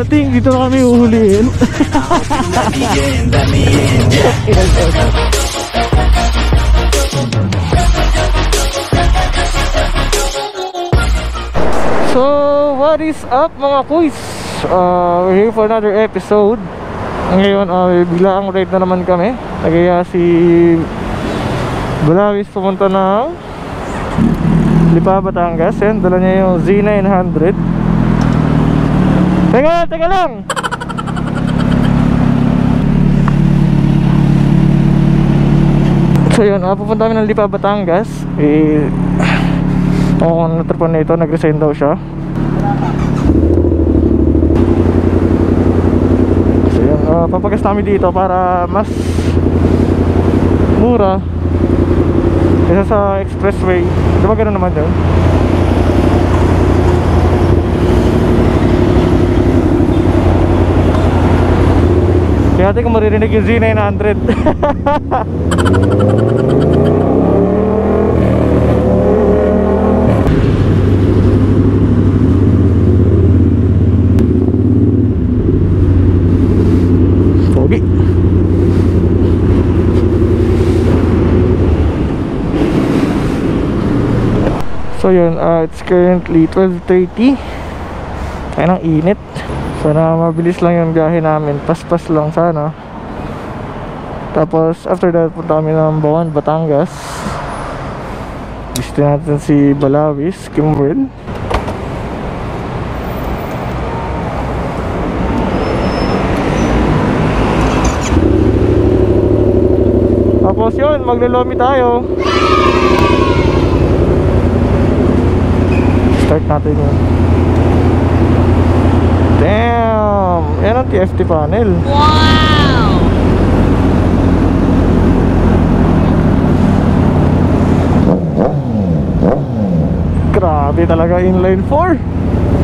pagdating dito na kami uhulihin. So what is up mga kuys? We're here for another episode. Ngayon bigla ang ride na naman kami. Nagaya si Balawis pumunta ng Lipa, Batangas. Yan, dala niya yung Z900. Teka lang. So yun, pupunta kami ng Lipa, Batangas. Kung natripan na ito, nag-resign daw siya. So yun, papagas namin dito para mas mura kaysa sa expressway. Diba gano'n naman yun? Kaya natin kung maririnig yung Z900. Pogi. So yun, it's currently 12:30. Kaya nang init. Sana mabilis lang yung biyahe namin. Paspas lang sana. Tapos after that punta kami ng Bawan, Batangas. Gusto natin si Balawis, Kimwell. Tapos yun, maglolomi tayo. Start natin yun. Damn! Yan ang TFT panel. Wow! Grabe talaga inline 4.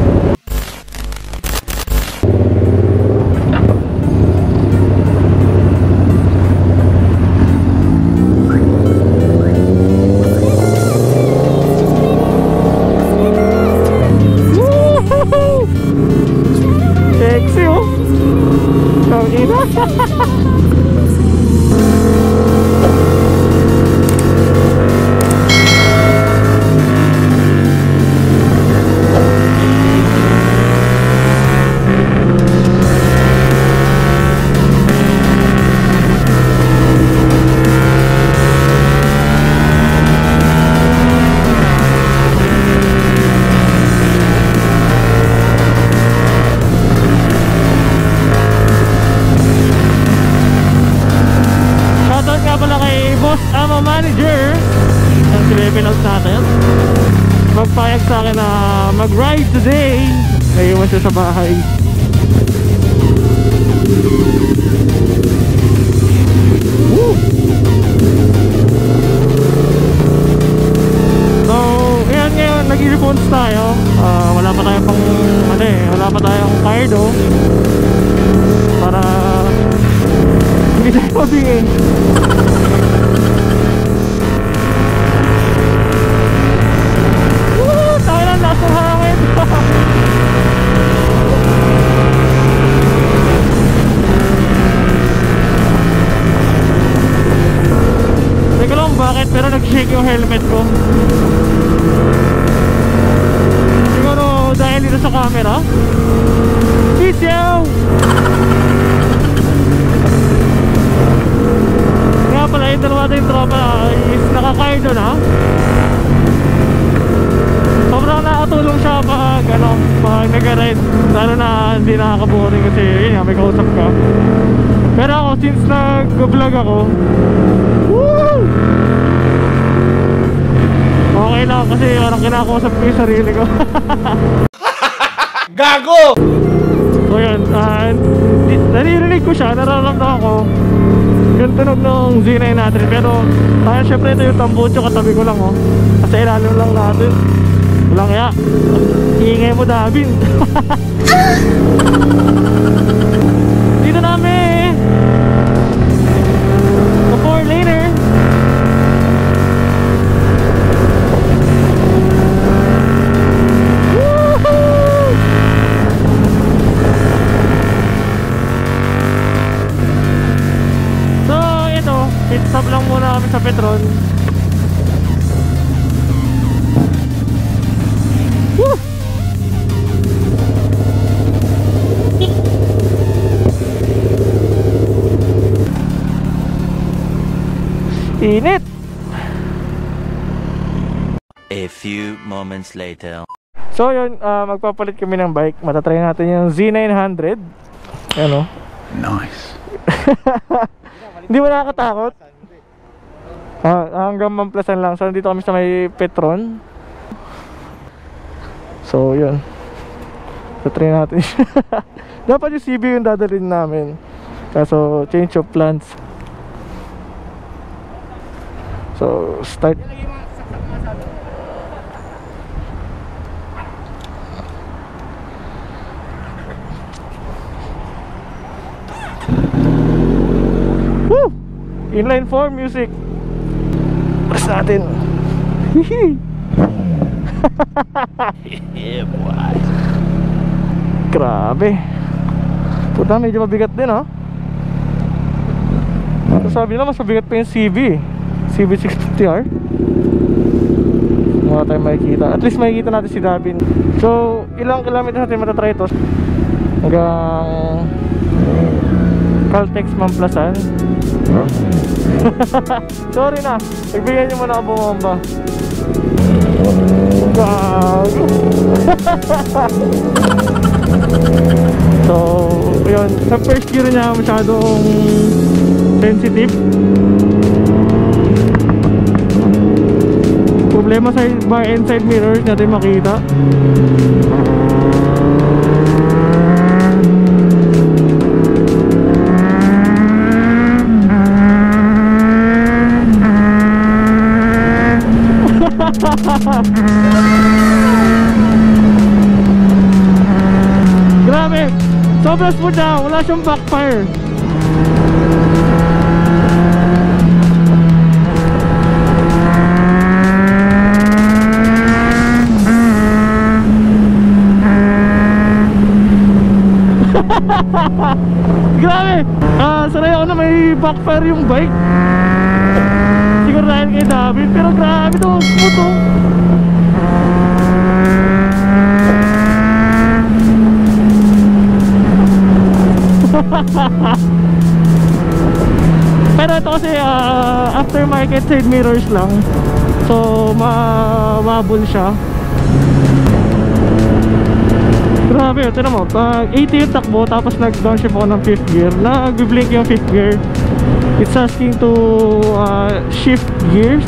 Sexy oh. Tangina. Manager ang sinipinout natin, magpayag sa akin na mag-ride today. Naiwan siya sa bahay. Woo! So yan, ngayon nag-i-response tayo. Wala pa tayong pang wala pa tayong cardo para hindi tayo mabingin. Teka lang, bakit? Pero nag-shake yung helmet ko. Siguro dahil dito sa camera. Peace out! Nga pala, yung dalawa tayong tropa is nakakairdo na. Sobrang nakatulong siya pag nag-ride. Lalo na hindi nakakaboring kasi yun nga, may kausap ka. Pero ako, since nag-vlog ako, woo! Okay lang kasi parang kinakausap ko yung sarili ko. Gago! So yun, naririnig ko siya, nararamdaman ko yung tunog ng Z900. Pero syempre ito yung tambucho, katabi ko lang oh. Kasi ilalim lang natin. Walang kaya, iingay mo Davin. Dito namin sa 4-laner. Woohoo! pit stop lang muna kami sa Petron. Woo! Init! A few moments later. So yun, magpapalit kami ng bike. Matatry natin yung Z900. Ano? Nice. Hindi mo nakakatakot? Hanggang Mamplasan lang. So dito kami sa may Petron. So yun, tatry natin. Dapat yung CB yung dadalhin namin, kaso change of plans. So start. Woo! Inline 4 music. Press natin. Yeah, boy. Grabe. Puta, medyo mabigat din, oh. Sabi nila mas mabigat pa yung CB CB650R. Wala tayong makikita. At least makikita natin si Davin. So, ilang kilometer natin matatry ito hanggang Caltex Mamplasan. Sorry na, nagbigyan nyo muna ako bumomba. Gago. So, yun, sa first gear niya masyadong sensitive. Problema sa bar and side mirrors natin makita. Grabe, sobrang smooth na, wala siyang backfire. Grabe, sanay ako na may backfire yung bike. Siguro dahil kay David, pero grabe to, smooth to. Pero ito kasi aftermarket side mirrors lang, so mababol siya. Grabe, ito naman, 80 yung takbo, tapos nag-downshift ako ng 5th gear. Nag-blink yung 5th gear. It's asking to shift gears.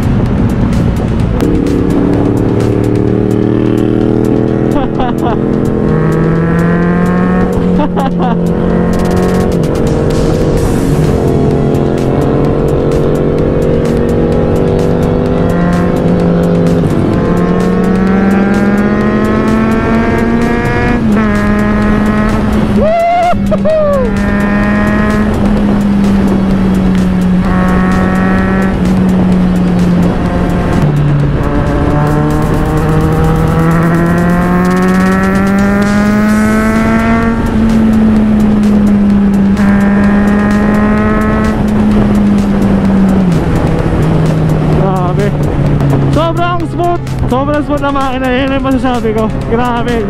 Sobrang smooth na makina, yun yung masasabi ko. Grabe.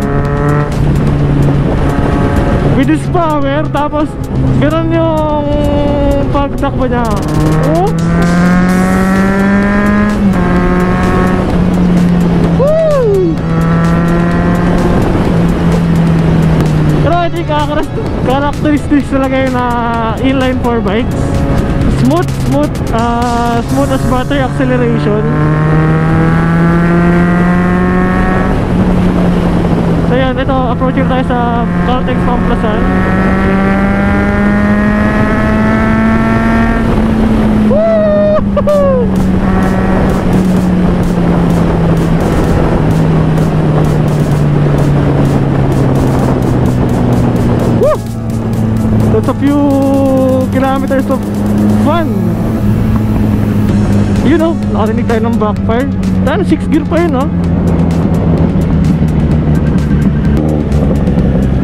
With this power, tapos ganoon yung pagtakbo niya. Oh? Woo! Pero I think characteristics talaga yun na inline 4 bikes. Smooth as butter acceleration. So yan, ito, approaching tayo sa Caltex Mamplasan. Woo! Woo! That's a few kilometers of fun. You know, nakarinig tayo ng backfire. Saan? 6 gear pa yun, oh.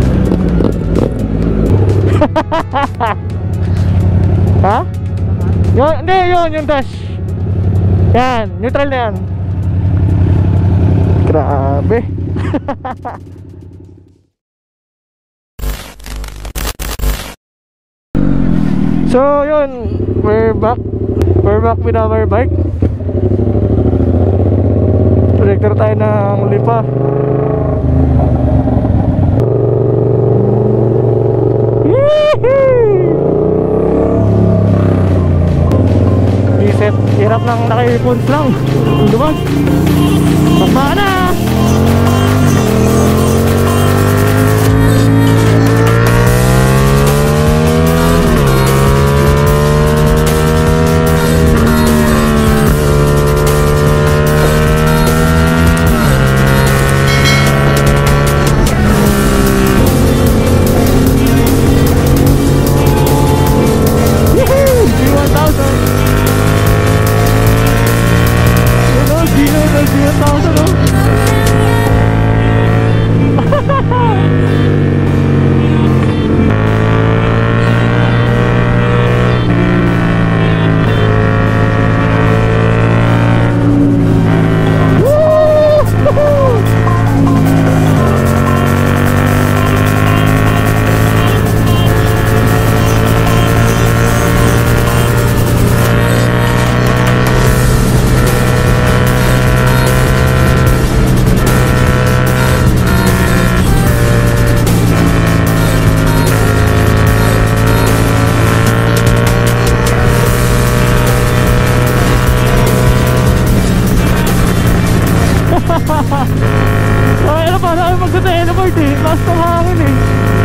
Ha? Hindi, yung dash. Yan, neutral na yan. Grabe. So yun, we're back with our bike. Projector tayo ng lipa. Reset, hirap lang naka-earphones lang. Lumag. Tama na. Ay, ano pa? Ano magsa-teleport eh? Last ng hangin eh.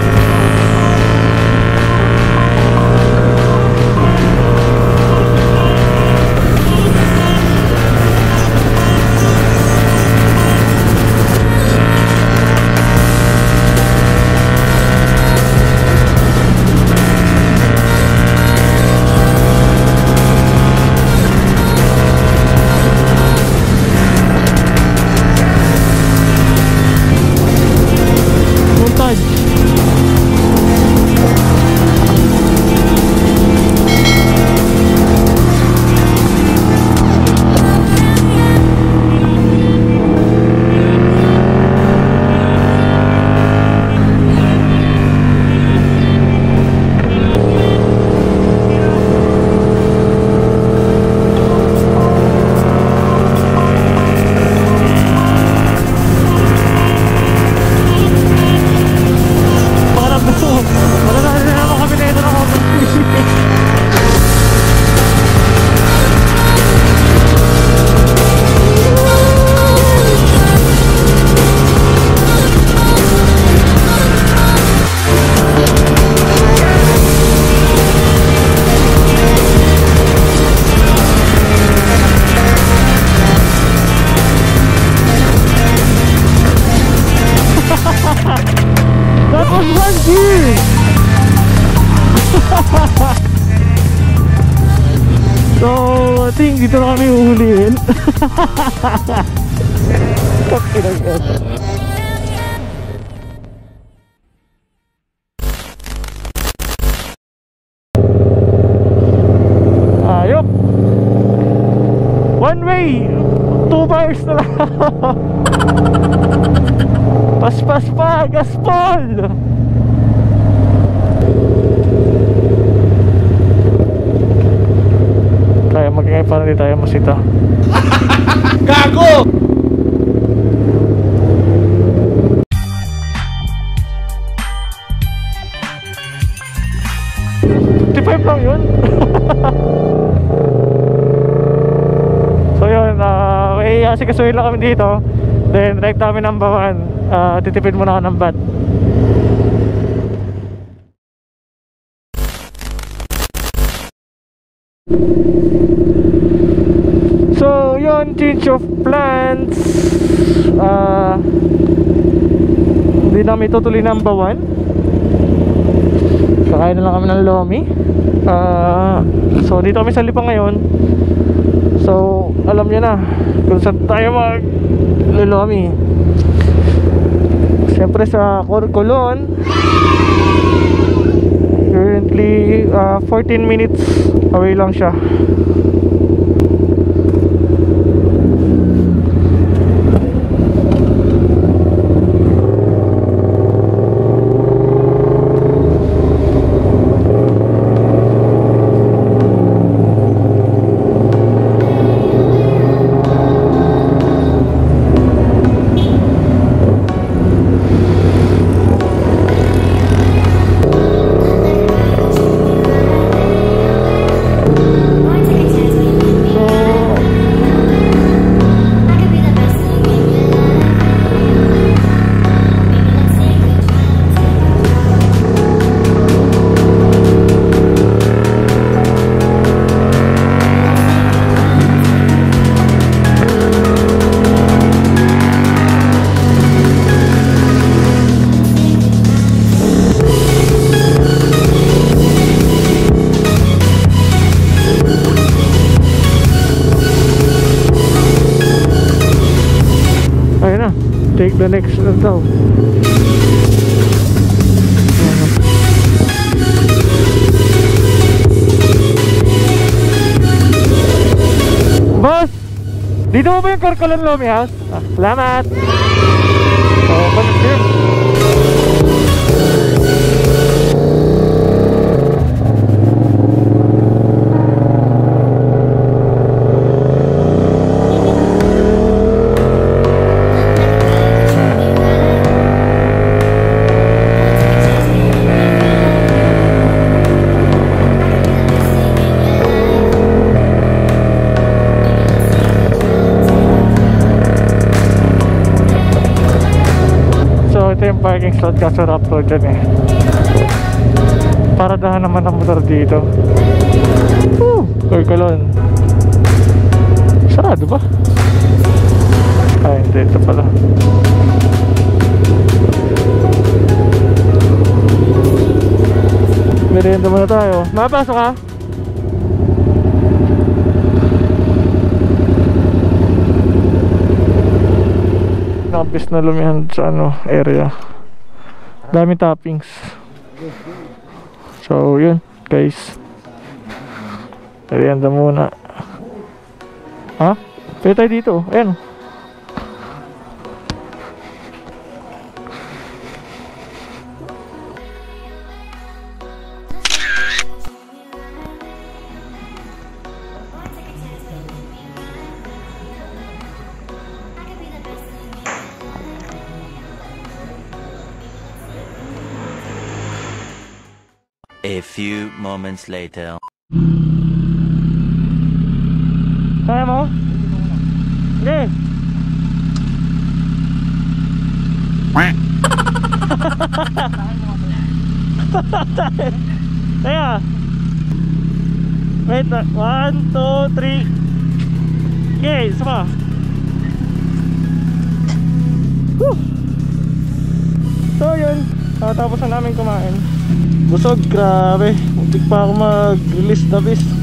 That was 1G! So, I think dito na kami uhulihin. Ayop! One way! 2 bars na lang. Paspas pa! Gaspol! Kaya magiging parang di tayo masita. Gago! $55 lang yun. So yun, may asikasuhin lang kami dito. Then direct namin ng bawan. Titipid muna ako ng bat. So yun, change of plans. Hindi namin tutuloy ng bawan. Kakain na lang kami ng lomi. So dito kami sa Lipa ngayon. So alam nyo na kung saan tayo mag-lomi. Siyempre sa Corcolon. Currently 14 minutes away lang siya. Take the next na daw. Boss! Dito mo ba yung Corcolan Lomi House? Salamat! Bakit yun? Ito yung parking slot kaso Raptor dyan eh. Paradahan naman ang motor dito. Corcolan. Sarado ba? Ay hindi, ito pala. Merienda muna tayo. Mapasok ka? Nakabis na lumihan sa area. Dami toppings. So yun guys, merienda muna. Ha? Pwede tayo dito. Ayan. A few moments later. Kaya mo? Hindi. Kaya. Wait, 1, 2, 3. Okay, sama. So yun, tapos na namin kumain. Busog, grabe. Muntik pa ako mag-release na bis.